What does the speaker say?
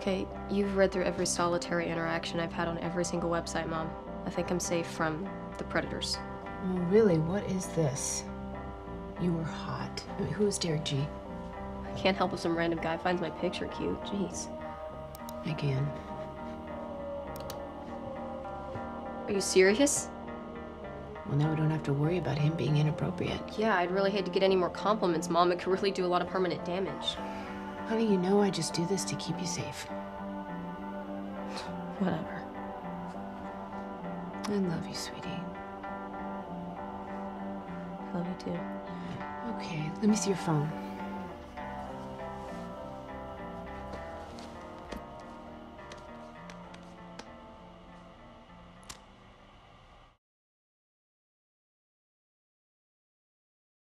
Okay, you've read through every solitary interaction I've had on every single website, Mom. I think I'm safe from the predators. Well, really, what is this? You were hot. I mean, who is Derek G? I can't help if some random guy finds my picture cute. Jeez. Again. Are you serious? Well, now we don't have to worry about him being inappropriate. Yeah, I'd really hate to get any more compliments, Mom. It could really do a lot of permanent damage. Honey, you know I just do this to keep you safe. Whatever. I love you, sweetie. Love you too. Okay, let me see your phone.